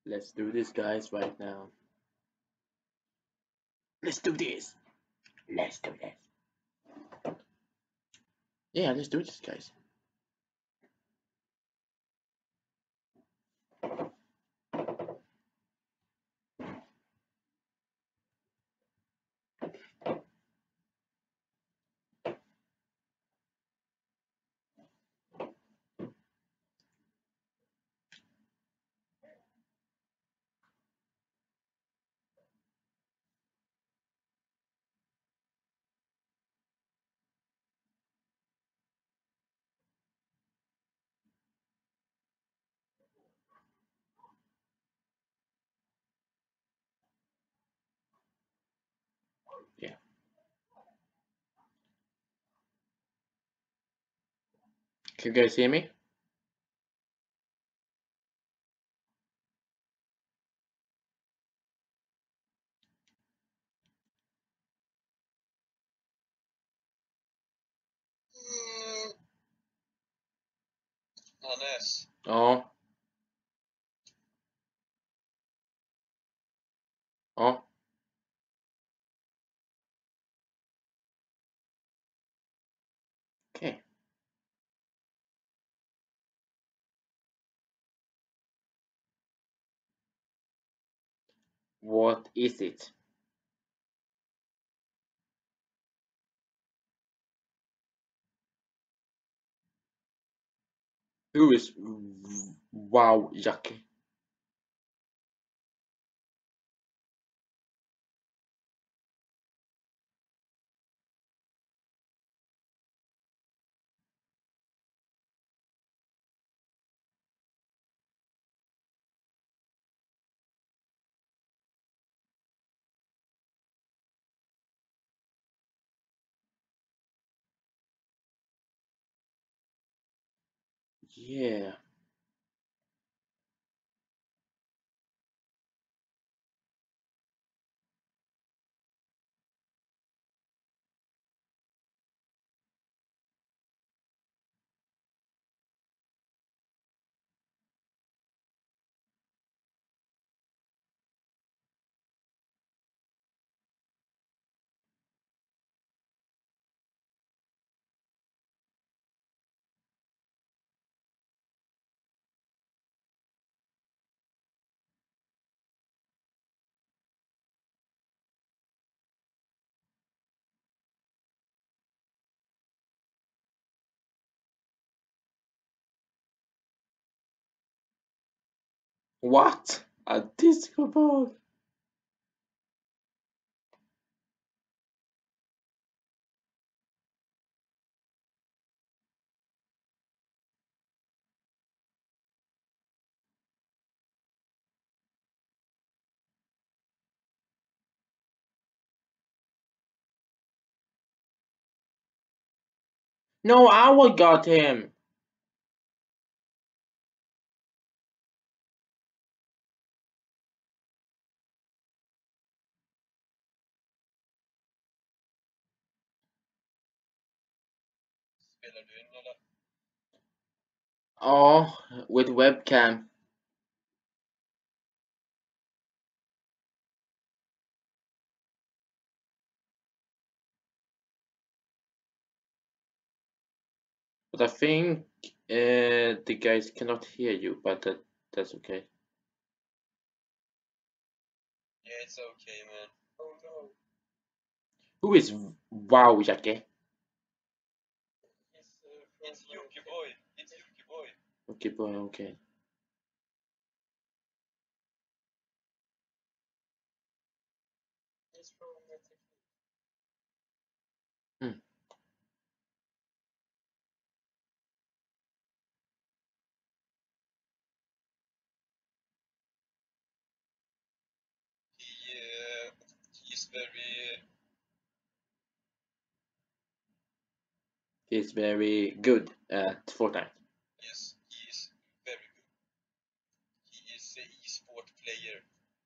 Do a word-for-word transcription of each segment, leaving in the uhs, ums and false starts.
Let's do this, guys, right now. Let's do this. Let's do this. Yeah, let's do this, guys. Yeah. Can you guys hear me? Mm, Hannes. Ja. Ja. Okay. What is it? Who is Wow Jackie? Yeah. What? A disco ball? No, I got him. Spelar du in eller? Oh, with webcam. But I think uh, the guys cannot hear you, but that that's okay. Yeah, it's okay, man. Oh no. Who is Wow Jackie? It's, uh, it's Yuki Boy. It's Yuki Boy. Okay, boy, okay. He's from Mexico. Hmm. He, uh, he's very... He's very good at Fortnite. Yes, he is very good. He is a e-sport player.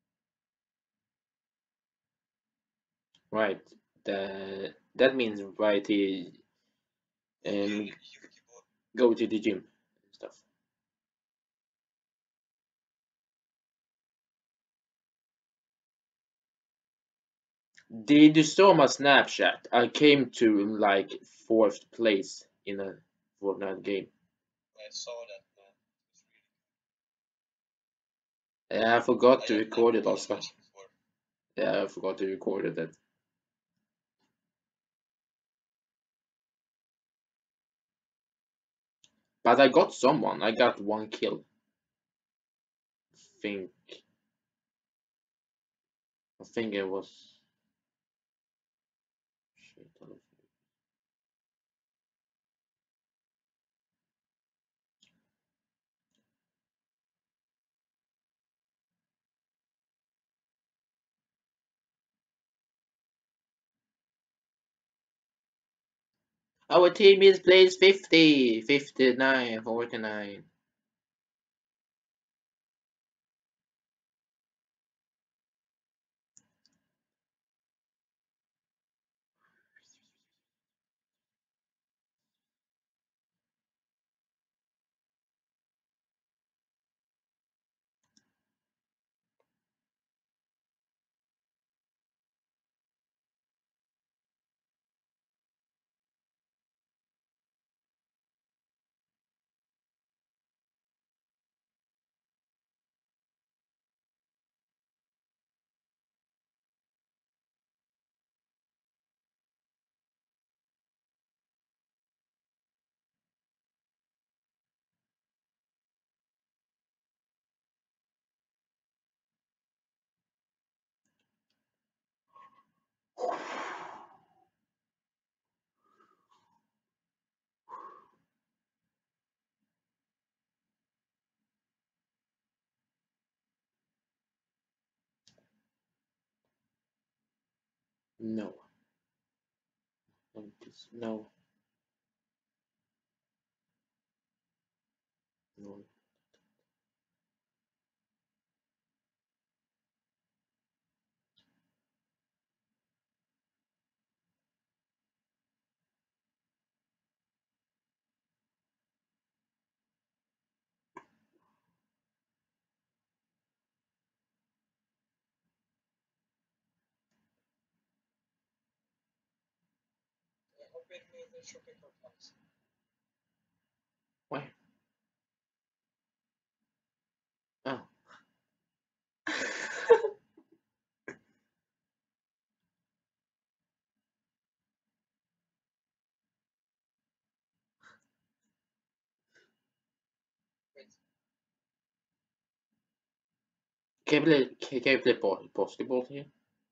Right. The, that means right he um, Yuki Boy. go to the gym and stuff. Did you saw my Snapchat? I came to like fourth place in a Fortnite game. I saw that, man. It's Yeah, I forgot really to I record have it, never Oscar. watched it before. Yeah, I forgot to record it. But I got someone. I got one kill. Think. I think it was. Shit, I don't- Our team is place fifty, fifty-nine, forty-nine. No. No. No. Jag hoppar in med en shoppingkonferens. Why? Oh. Wait. Can you play, can you play basketball here?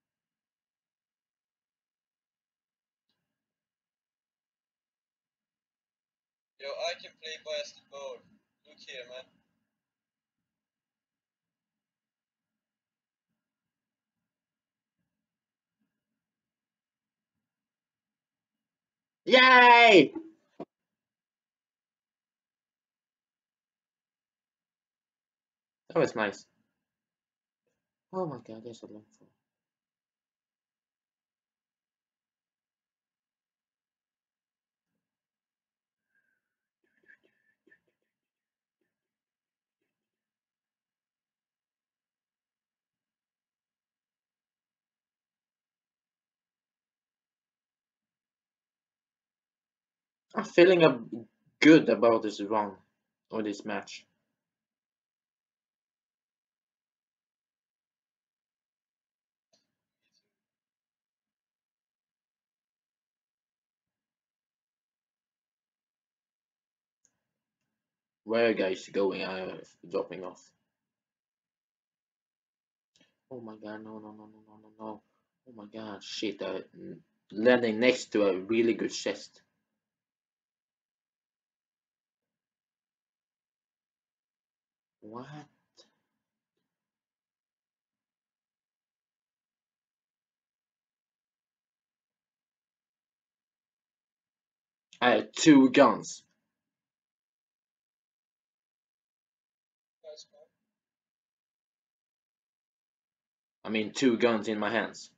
Yo, I can play basketball. Look here, man. Yay! That was nice. Oh my god, there's a long fall. I'm feeling a, good about this run or this match. Where are you guys going? I'm dropping off. Oh my god, no, no, no, no, no, no, no. Oh my god, shit. I, landing next to a really good chest. What? I had two guns. Nice, man. I mean, two guns in my hands.